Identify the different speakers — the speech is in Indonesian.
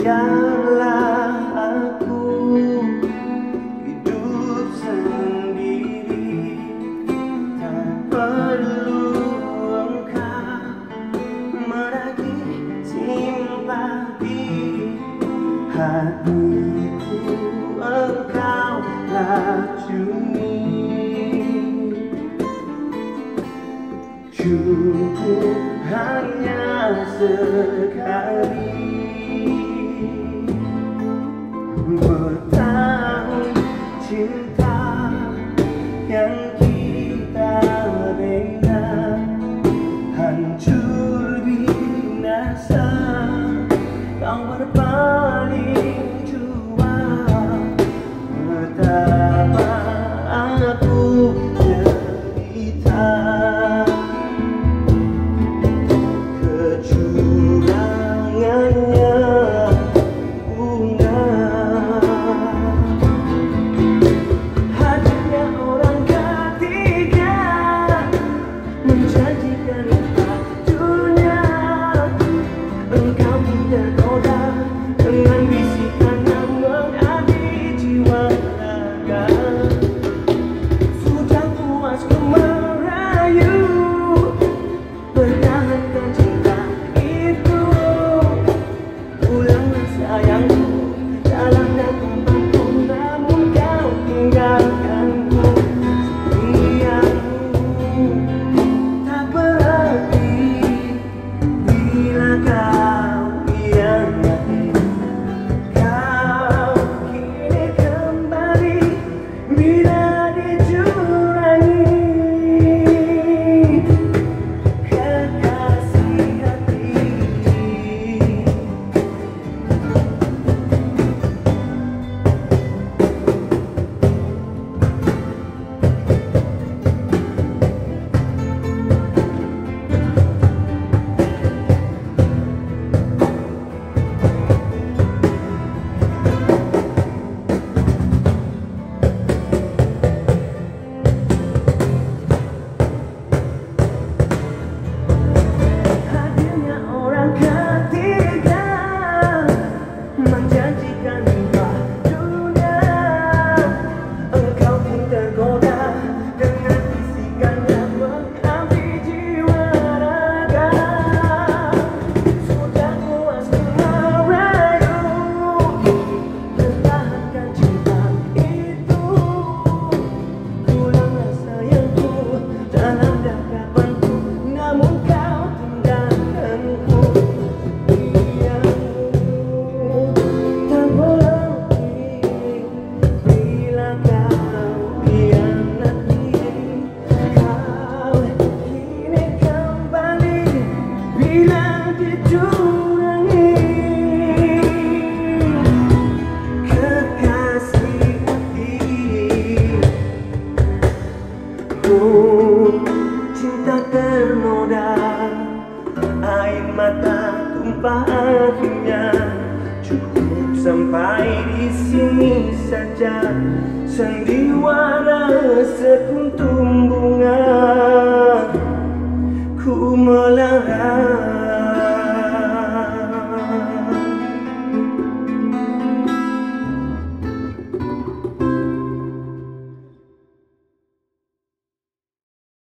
Speaker 1: biarlah aku hidup sendiri, tak perlu engkau meragih simpati. Hatiku engkau racuni, cukup hanya sekali. Bertahun cinta yang kita bina hancur binasa, kau berpaling jua. Betapa aku derita, kecurangannya bunga. Hadirnya orang ketiga menjanjikan dunia, engkau tergoda dengan bisikan yang mengabdi jiwa raga. Sudah puas ku merayu, pertahankan cinta itu. Pulanglah sayangku, dalam dan kapanpun, namun kau tinggalkanku. Setiamu tak berarti bila kau hianati. Kau kini kembali bila dicurangi. Kekasih hati, hadirnya orang ketiga menjanjikan dunia, engkau pun tergoda dengan bisikan yang mengabdi jiwa raga. Sudah puas ku merayu, pertahankan cinta itu. Pulanglah sayangku, dalam dan kapanpun, namun kau tinggalkanku. Setiamu tak berarti bila kau hianati. Kau kini kembali bila dicurangi. Kekasih hati, cinta ternoda, air mata tumpah akhirnya. Cukup sampai di sini saja, sandiwara sekuntum bunga ku melarang.